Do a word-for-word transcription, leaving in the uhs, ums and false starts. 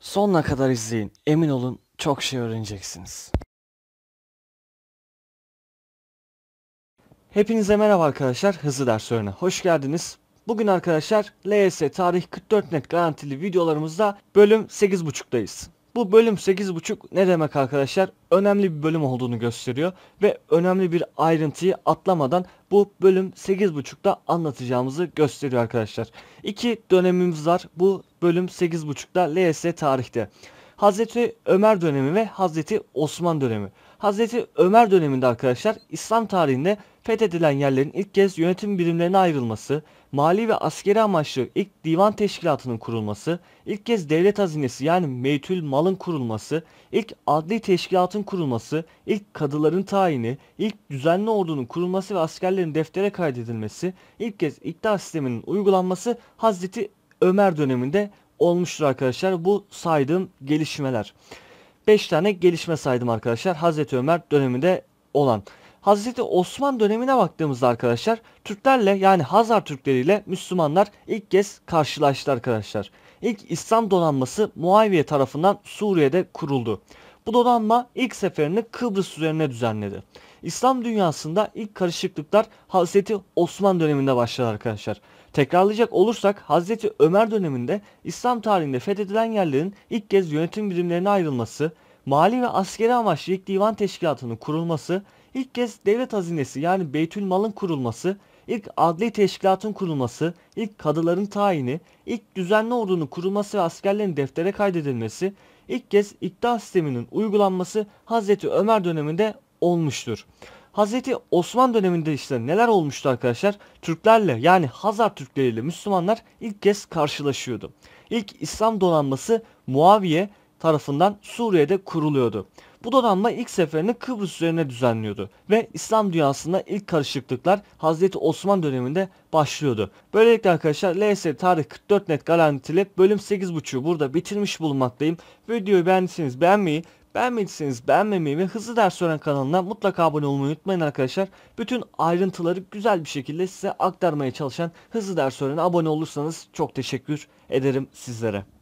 Sonuna kadar izleyin. Emin olun çok şey öğreneceksiniz. Hepinize merhaba arkadaşlar. Hızlı ders öğrenine hoş geldiniz. Bugün arkadaşlar L Y S Tarih kırk dört net garantili videolarımızda bölüm sekiz buçuktayız. Bu bölüm sekiz buçuk ne demek arkadaşlar? Önemli bir bölüm olduğunu gösteriyor ve önemli bir ayrıntıyı atlamadan bu bölüm sekiz buçukta anlatacağımızı gösteriyor arkadaşlar. İki dönemimiz var bu bölüm sekiz buçukta L Y S tarihte. Hazreti Ömer dönemi ve Hazreti Osman dönemi. Hazreti Ömer döneminde arkadaşlar İslam tarihinde fethedilen yerlerin ilk kez yönetim birimlerine ayrılması, mali ve askeri amaçlı ilk divan teşkilatının kurulması, ilk kez devlet hazinesi yani meytül malın kurulması, ilk adli teşkilatın kurulması, ilk kadıların tayini, ilk düzenli ordunun kurulması ve askerlerin deftere kaydedilmesi, ilk kez iktidar sisteminin uygulanması Hazreti Ömer döneminde olmuştur arkadaşlar bu saydığım gelişmeler. beş tane gelişme saydım arkadaşlar Hazreti Ömer döneminde olan. Hazreti Osman dönemine baktığımızda arkadaşlar Türklerle yani Hazar Türkleri ile Müslümanlar ilk kez karşılaştı arkadaşlar. İlk İslam donanması Muaviye tarafından Suriye'de kuruldu. Bu donanma ilk seferini Kıbrıs üzerine düzenledi. İslam dünyasında ilk karışıklıklar Hazreti Osman döneminde başladı arkadaşlar. Tekrarlayacak olursak Hazreti Ömer döneminde İslam tarihinde fethedilen yerlerin ilk kez yönetim birimlerine ayrılması, mali ve askeri amaçlı ilk divan teşkilatının kurulması, ilk kez devlet hazinesi yani Beytül Mal'ın kurulması, ilk adli teşkilatın kurulması, ilk kadıların tayini, ilk düzenli ordunun kurulması ve askerlerin deftere kaydedilmesi, ilk kez iktidar sisteminin uygulanması Hazreti Ömer döneminde olmuştur. Hazreti Osman döneminde işte neler olmuştu arkadaşlar? Türklerle yani Hazar Türkleriyle Müslümanlar ilk kez karşılaşıyordu. İlk İslam donanması Muaviye tarafından Suriye'de kuruluyordu. Bu donanma ilk seferini Kıbrıs üzerine düzenliyordu ve İslam dünyasında ilk karışıklıklar Hazreti Osman döneminde başlıyordu. Böylelikle arkadaşlar L S Tarih kırk dört net garantili bölüm sekiz buçuğu burada bitirmiş bulunmaktayım. Videoyu beğendiyseniz beğenmeyi, beğenmediyseniz beğenmemeyi ve Hızlı Ders Öğren kanalına mutlaka abone olmayı unutmayın arkadaşlar. Bütün ayrıntıları güzel bir şekilde size aktarmaya çalışan Hızlı Ders Öğren'e abone olursanız çok teşekkür ederim sizlere.